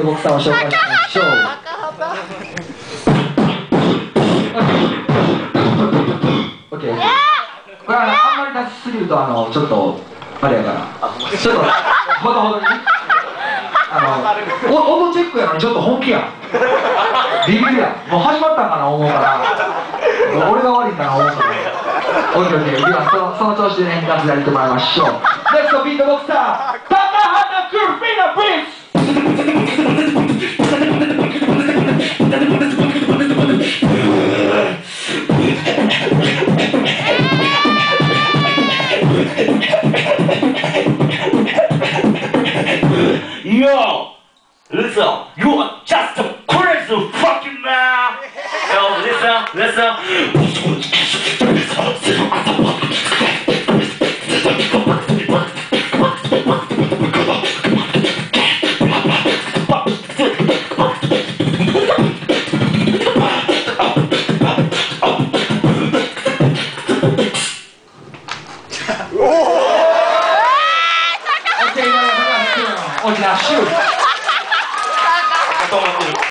トボックスさんを紹介しましょう。オッケー。これあんまり出しすぎるとちょっとあれやからちょっとほどほどに音チェックやのにちょっと本気やん。ビビるやん。もう始まったんかな思うから俺が悪いんかな思うから。オッケーオッケー。ではその調子でねガツやってもらいましょう。ネクストビートボクサー高畑クルフィーナプリンス。 Yo, listen, you are just a crazy fucking man. Yo, listen. Original shoot.